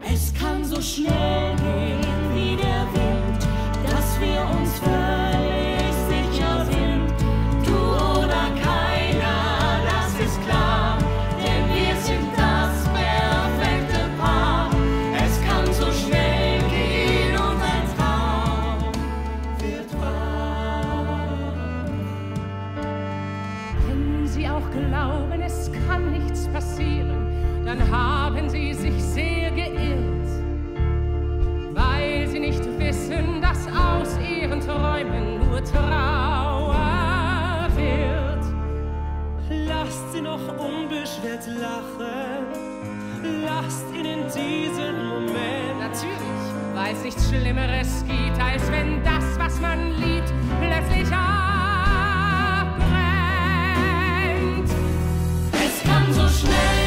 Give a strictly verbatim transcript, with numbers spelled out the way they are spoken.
Es kann so schnell gehen wie der Wind, dass wir uns völlig sicher sind. Du oder keiner, das ist klar, denn wir sind das perfekte Paar. Es kann so schnell gehen und ein Traum wird wahr. Wenn Sie auch glauben, es kann nichts passieren, dann haben Sie sich sehr geirrt, weil Sie nicht wissen, dass aus Ihren Träumen nur Trauer wird. Lasst sie noch unbeschwert lachen, lasst ihnen diesen Moment. Natürlich, weil es nichts Schlimmeres gibt, als wenn das, was man liebt, plötzlich abbrennt. Es kann so schnell